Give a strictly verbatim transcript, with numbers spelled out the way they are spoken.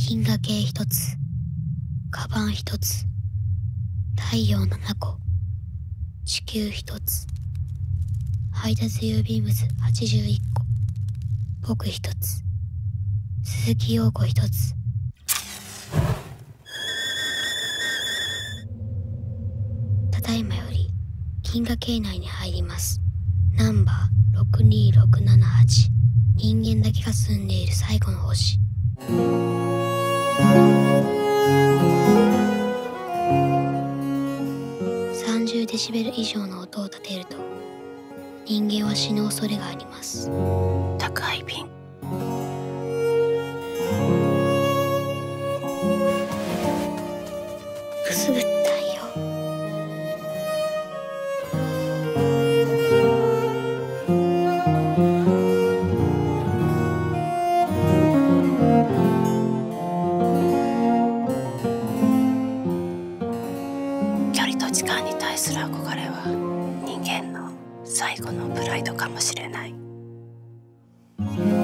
銀河系一つ、カバン一つ、太陽ななこ、地球一つ、配達郵便物はちじゅういっこ、僕一つ、鈴木陽子一つ。ただいまより銀河系内に入ります。ナンバーろくにーろくななはち、人間だけが住んでいる最後の星。さんじゅうデシベル以上の音を立てると人間は死ぬ恐れがあります。 宅配便。 くすぐったいよ。 距離と時間に対する憧れは人間の最後のプライドかもしれない。